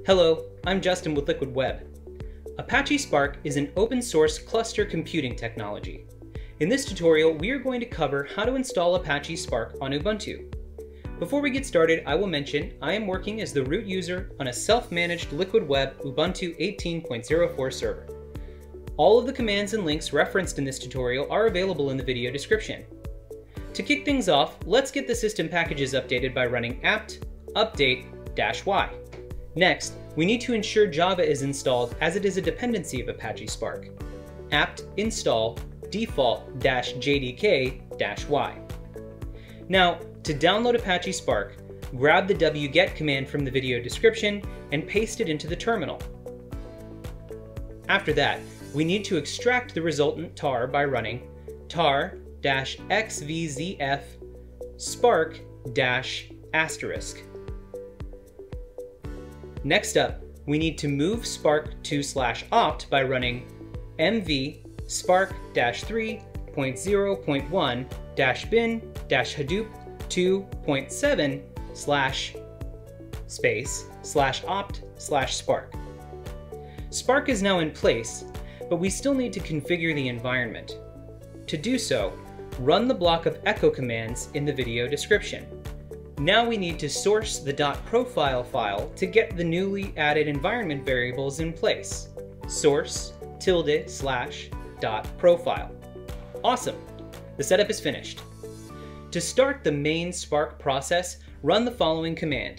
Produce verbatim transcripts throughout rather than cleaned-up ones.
Hello, I'm Justin with Liquid Web. Apache Spark is an open source cluster computing technology. In this tutorial, we are going to cover how to install Apache Spark on Ubuntu. Before we get started, I will mention I am working as the root user on a self-managed Liquid Web Ubuntu eighteen point oh four server. All of the commands and links referenced in this tutorial are available in the video description. To kick things off, let's get the system packages updated by running apt update-y. Next, we need to ensure Java is installed as it is a dependency of Apache Spark. apt install default-jdk-y. Now, to download Apache Spark, grab the wget command from the video description and paste it into the terminal. After that, we need to extract the resultant tar by running tar-xvzf spark-asterisk. Next up, we need to move Spark to slash opt by running mv spark three point zero point one bin hadoop two point seven slash space slash opt slash spark. Spark is now in place, but we still need to configure the environment. To do so, run the block of echo commands in the video description. Now we need to source the .profile file to get the newly added environment variables in place. Source tilde slash dot profile. Awesome! The setup is finished. To start the main Spark process, run the following command: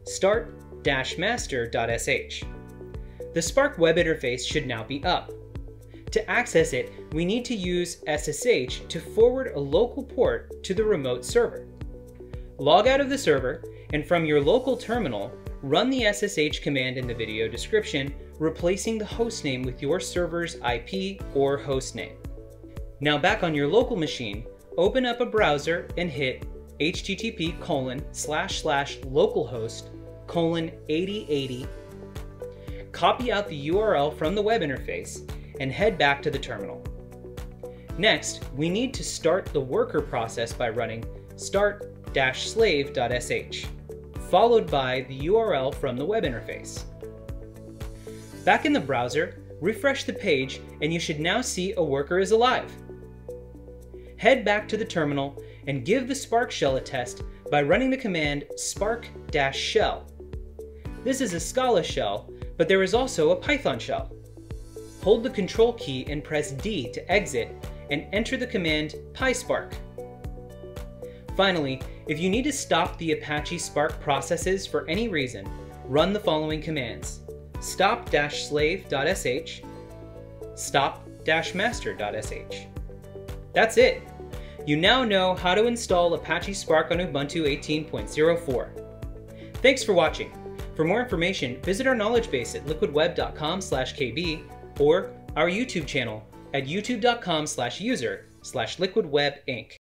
start-master.sh. The Spark web interface should now be up. To access it, we need to use S S H to forward a local port to the remote server. Log out of the server, and from your local terminal, run the S S H command in the video description, replacing the hostname with your server's I P or hostname. Now back on your local machine, open up a browser and hit http colon slash slash localhost colon eighty eighty. Copy out the U R L from the web interface and head back to the terminal. Next, we need to start the worker process by running start-slave.sh, followed by the U R L from the web interface. Back in the browser, refresh the page and you should now see a worker is alive. Head back to the terminal and give the Spark shell a test by running the command spark-shell. This is a Scala shell, but there is also a Python shell. Hold the Control key and press D to exit and enter the command Pyspark. Finally, if you need to stop the Apache Spark processes for any reason, run the following commands: stop-slave.sh, stop-master.sh. That's it! You now know how to install Apache Spark on Ubuntu eighteen point oh four. Thanks for watching. For more information, visit our knowledge base at liquid web dot com slash k b or our YouTube channel at youtube dot com slash user slash liquidwebinc.